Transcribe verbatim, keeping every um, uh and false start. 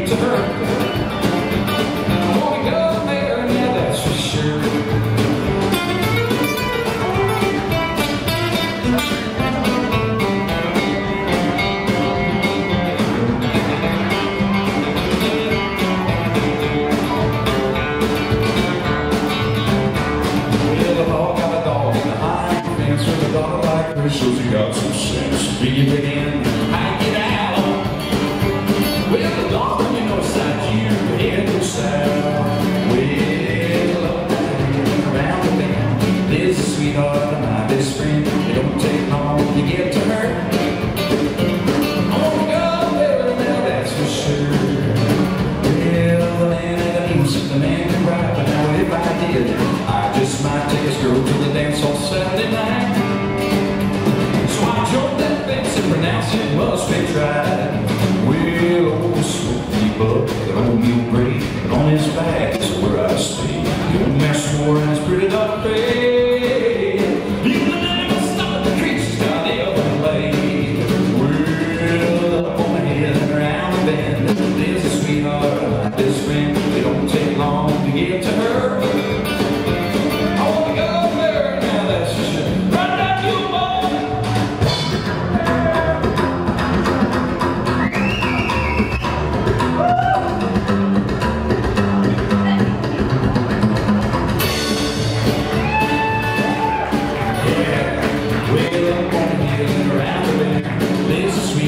to her. I wanna go there, yeah, that's for sure. Shows you got some sense. Big it in, I get out. Well, the dog on your north side, you head to south. Well, up and around the bend, there's a sweetheart of my best friend. It don't take long to get to her. I wanna go there now, that's for sure. Well, the land of the music, the man can ride, but now if I did, I just might take this girl to the dance on Saturday night. Pronounce it must be tried. Well, old Smoky Buck, that old Neil Gray, and on his back is where I stay. The old man swore and his pretty dark face. Even the never stop the creatures got the other way. Well, up on the head and around the bend, there's a sweetheart of my best friend. It don't take long to get to her. I wanna go there now, that's for sure. Right down you, boy. There's a sweet